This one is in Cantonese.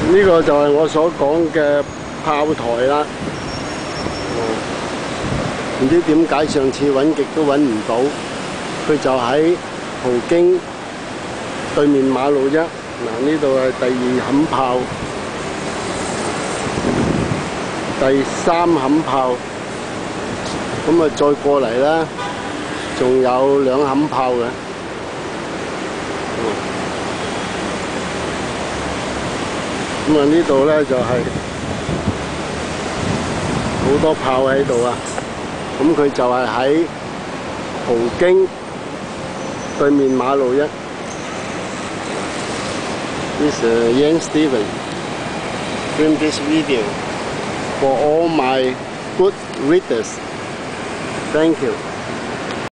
呢個就係我所講嘅炮台啦。唔知點解上次揾極都揾唔到，佢就喺葡京對面馬路啫。嗱，呢度係第2冚炮，第3冚炮，咁啊再過嚟啦，仲有2冚炮嘅。咁啊呢度咧就係好多炮喺度啊！咁佢就係喺葡京對面馬路啫。This is Yan Steven. Film this video for all my good readers. Thank you.